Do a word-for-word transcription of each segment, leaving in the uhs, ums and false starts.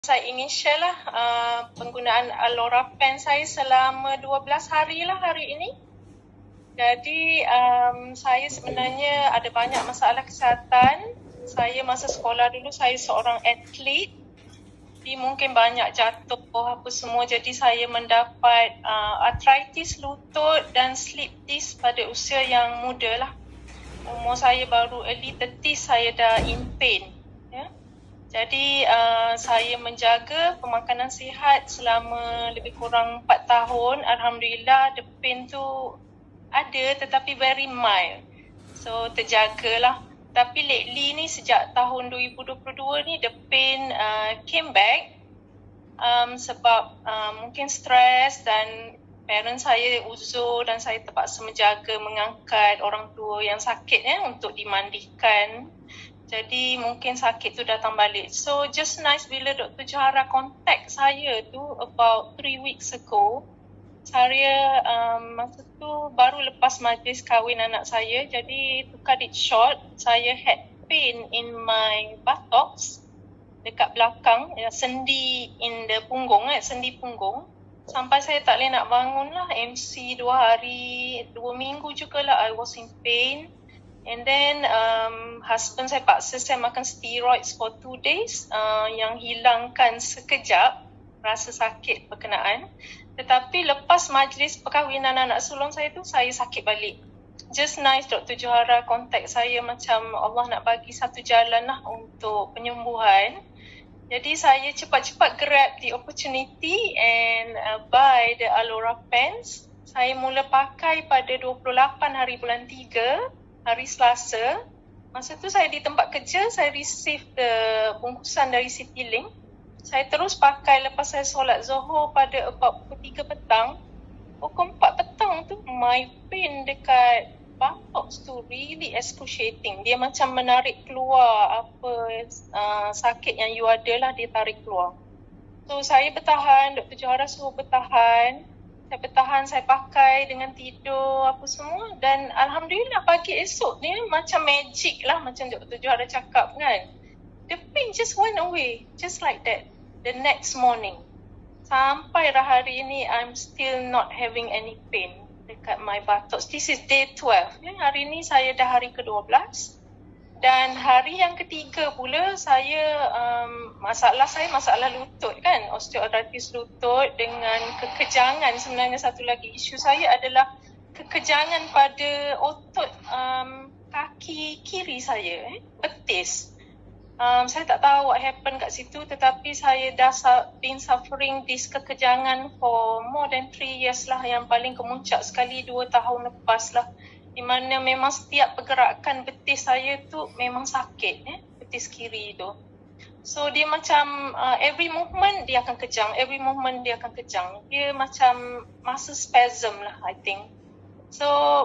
Saya ingin share lah uh, penggunaan Alora Pen saya selama dua belas hari lah hari ini. Jadi um, saya sebenarnya ada banyak masalah kesihatan. Saya masa sekolah dulu saya seorang atlet. Jadi mungkin banyak jatuh apa semua. Jadi saya mendapat uh, arthritis lutut dan slip disc pada usia yang muda lah. Umur saya baru early thirties, saya dah in pain. Ya. Jadi uh, saya menjaga pemakanan sihat selama lebih kurang empat tahun. Alhamdulillah, the pain tu ada tetapi very mild. So terjagalah. Tapi lately ni sejak tahun dua ribu dua puluh dua ni the pain uh, came back um, sebab uh, mungkin stres dan parents saya uzur dan saya terpaksa menjaga mengangkat orang tua yang sakit ya, untuk dimandikan. Jadi mungkin sakit tu datang balik. So just nice bila Doktor Johara contact saya tu about three weeks ago. Saya um, masa tu baru lepas majlis kahwin anak saya. Jadi to cut it short, saya had pain in my buttocks dekat belakang, ya, sendi in the punggung, eh, sendi punggung. Sampai saya tak boleh nak bangun lah. M C dua hari, dua minggu jugalah I was in pain. And then um, husband saya paksa saya makan steroids for two days uh, yang hilangkan sekejap rasa sakit berkenaan. Tetapi lepas majlis perkahwinan anak sulung saya tu, saya sakit balik. Just nice Doktor Johara contact saya macam Allah nak bagi satu jalan lah untuk penyembuhan. Jadi saya cepat-cepat grab the opportunity and uh, buy the Alora Pens. Saya mula pakai pada dua puluh lapan hari bulan tiga, hari Selasa. Masa tu saya di tempat kerja, saya receive the bungkusan dari Citylink. Saya terus pakai lepas saya solat Zohor pada about pukul tiga petang. Pukul empat petang tu, my pain dekat buttocks tu really excruciating. Dia macam menarik keluar apa uh, sakit yang you ada lah, dia tarik keluar. So saya bertahan, Doktor Johara suruh bertahan. Saya bertahan, saya pakai dengan tidur apa semua. Dan Alhamdulillah pagi esok ni macam magic lah, macam Doktor Johara cakap kan. The pain just went away, just like that, the next morning. Sampai hari ini, I'm still not having any pain dekat my buttocks. This is day twelve. Ya, hari ini saya dah hari ke dua belas. Dan hari yang ketiga pula, saya um, masalah saya masalah lutut kan. Osteoarthritis lutut dengan kekejangan. Sebenarnya satu lagi isu saya adalah kekejangan pada otot um, kaki kiri saya, eh, betis. Um, saya tak tahu what happened kat situ, tetapi saya dah su- been suffering this kekejangan for more than three years lah. Yang paling kemuncak sekali dua tahun lepas lah. Di mana memang setiap pergerakan betis saya tu memang sakit, eh, betis kiri tu. So dia macam uh, every movement dia akan kejang, every movement dia akan kejang. Dia macam masa spasm lah I think. So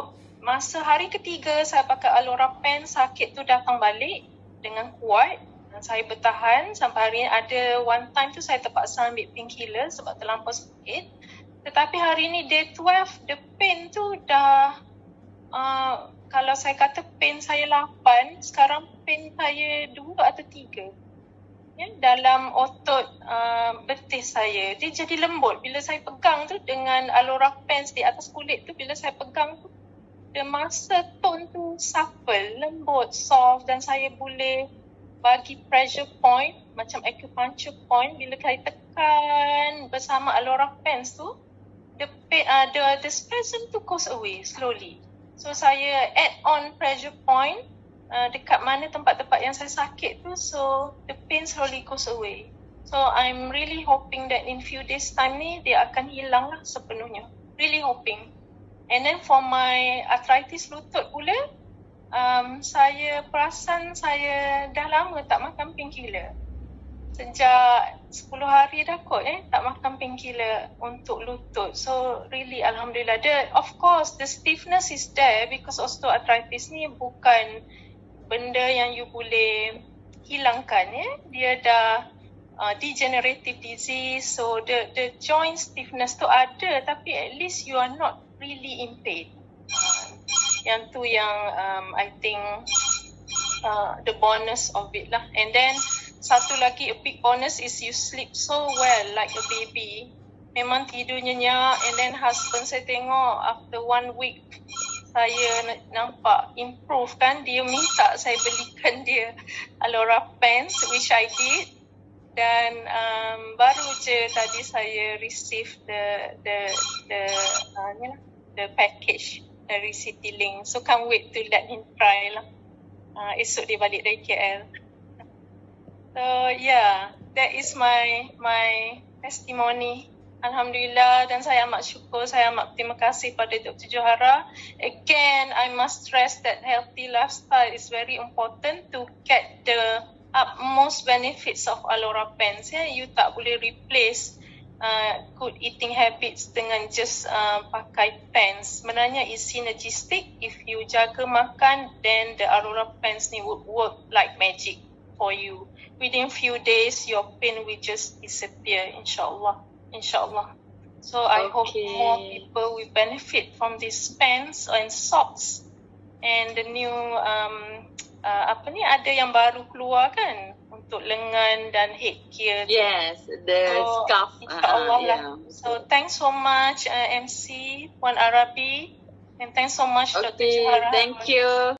masa hari ketiga saya pakai Alora Pen, sakit tu datang balik dengan kuat dan saya bertahan sampai hari ini. Ada one time tu saya terpaksa ambil painkiller sebab terlampau sakit. Tetapi hari ini day twelve, the pain tu dah uh, kalau saya kata pain saya lapan, sekarang pain saya dua atau tiga, ya, dalam otot uh, betis saya. Dia jadi lembut bila saya pegang tu dengan Alora Pens di atas kulit tu. Bila saya pegang tu, dia masa tone tu supple, lembut, soft, dan saya boleh bagi pressure point macam acupuncture point. Bila saya tekan bersama Alora Pens tu, the, uh, the, the spasm tu goes away slowly. So saya add on pressure point uh, dekat mana tempat-tempat yang saya sakit tu, so the pain slowly goes away. So I'm really hoping that in few days time ni dia akan hilang lah sepenuhnya. Really hoping. And then for my arthritis lutut pula, um, saya perasan saya dah lama tak makan painkiller. Sejak sepuluh hari dah kot eh, tak makan painkiller untuk lutut. So really Alhamdulillah. The, of course the stiffness is there because osteoarthritis ni bukan benda yang you boleh hilangkan. Eh. Dia dah uh, degenerative disease. So the, the joint stiffness tu ada, tapi at least you are not really in pain. Uh, yang tu yang um, I think uh, the bonus of it lah. And then satu lagi a big bonus is you sleep so well like a baby. Memang tidur nyenyak, and then husband saya tengok after one week saya nampak improve kan, dia minta saya belikan dia Alora pants, which I did. Dan um, baru je tadi saya receive the the the uh, ni lah, the package dari Citylink. So can't wait to let him try lah. Uh, esok dia balik dari K L. So yeah, that is my my testimony. Alhamdulillah, dan saya amat syukur, saya amat terima kasih pada Doktor Johara. Again, I must stress that healthy lifestyle is very important to get the utmost benefits of Alora pants. Ya, you tak boleh replace uh, good eating habits dengan just uh, pakai pants. Sebenarnya is synergistic. If you jaga makan, then the Alora pants ni would work like magic for you. Within few days, your pain will just disappear, insyaAllah. InsyaAllah. So I okay. hope more people will benefit from these pants and socks and the new um, uh, apa ni, ada yang baru keluar kan untuk lengan dan headgear. Yes, the so, scarf. InsyaAllah uh, lah. yeah. So thanks so much uh, M C Puan Arabi, and thanks so much okay, Doctor Johara. Thank you.